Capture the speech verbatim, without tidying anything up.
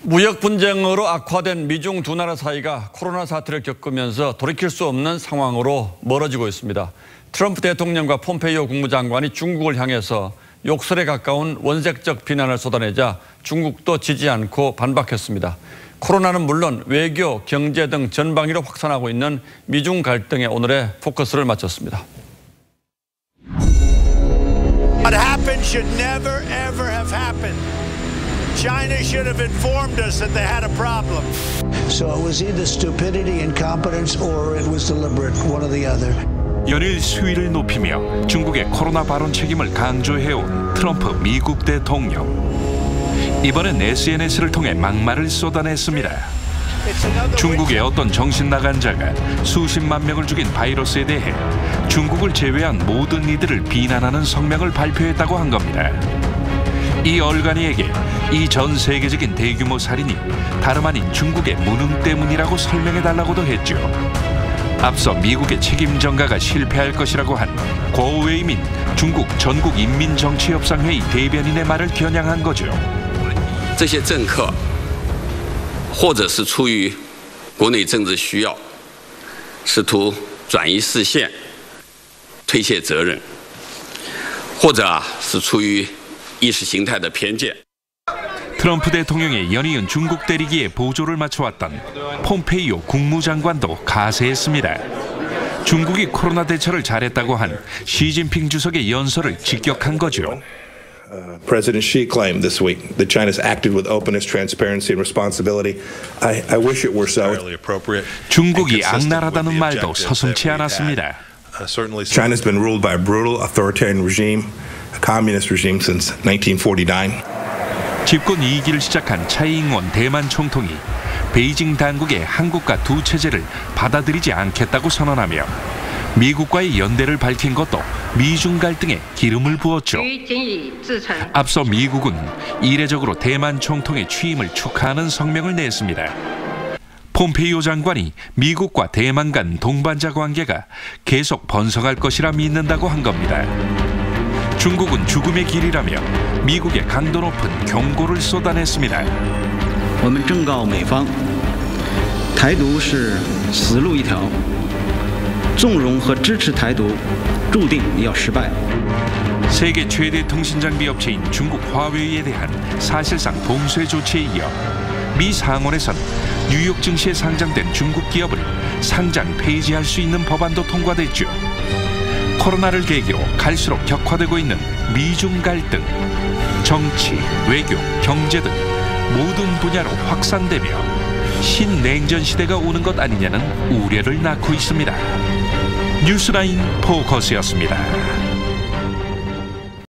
무역 분쟁으로 악화된 미중 두 나라 사이가 코로나 사태를 겪으면서 돌이킬 수 없는 상황으로 멀어지고 있습니다. 트럼프 대통령과 폼페이오 국무장관이 중국을 향해서 욕설에 가까운 원색적 비난을 쏟아내자 중국도 지지 않고 반박했습니다. 코로나는 물론 외교, 경제 등 전방위로 확산하고 있는 미중 갈등에 오늘의 포커스를 맞췄습니다. What happened should never ever have happened. China should have informed us that they had a problem. So it was either stupidity, incompetence, or it was deliberate, one or the other. 연일 수위를 높이며 중국의 코로나 발언 책임을 강조해온 트럼프 미국 대통령. 이번엔 에스엔에스를 통해 막말을 쏟아냈습니다. 중국의 어떤 정신 나간 자가 수십만 명을 죽인 바이러스에 대해 중국을 제외한 모든 이들을 비난하는 성명을 발표했다고 한 겁니다. 이 얼간이에게 이 전 세계적인 대규모 살인이 다름 아닌 중국의 무능 때문이라고 설명해달라고도 했죠. 앞서 미국의 책임 전가가 실패할 것이라고 한 고웨이민 중국 전국인민정치협상회의 대변인의 말을 겨냥한 거죠. 这些政客或者是出于国内政治需要，试图转移视线、推卸责任，或者啊是出于意识形态的偏见。 트럼프 대통령의 연이은 중국 때리기에 보조를 맞춰왔던 폼페이오 국무장관도 가세했습니다. 중국이 코로나 대처를 잘했다고 한 시진핑 주석의 연설을 직격한 거죠. Uh, President Xi claimed this week that China's acted with openness, transparency, and responsibility. I, I wish it were so. 중국이 악랄하다는 말도 서슴지 않았습니다. China's been ruled by a brutal authoritarian regime, a communist regime since nineteen forty-nine. 집권 이 기를 시작한 차이잉원 대만 총통이 베이징 당국의 한국과 두 체제를 받아들이지 않겠다고 선언하며 미국과의 연대를 밝힌 것도 미중 갈등에 기름을 부었죠. 앞서 미국은 이례적으로 대만 총통의 취임을 축하하는 성명을 냈습니다. 폼페이오 장관이 미국과 대만 간 동반자 관계가 계속 번성할 것이라 믿는다고 한 겁니다. 중국은 죽음의 길이라며 미국의 강도 높은 경고를 쏟아냈습니다. 我们正告美方，台独是死路一条，纵容和支持台独，注定要失败。 세계 최대 통신 장비 업체인 중국 화웨이에 대한 사실상 봉쇄 조치에 이어 미 상원에선 뉴욕 증시에 상장된 중국 기업을 상장 폐지할 수 있는 법안도 통과됐죠. 코로나를 계기로 갈수록 격화되고 있는 미중 갈등, 정치, 외교, 경제 등 모든 분야로 확산되며 신냉전 시대가 오는 것 아니냐는 우려를 낳고 있습니다. 뉴스라인 포커스였습니다.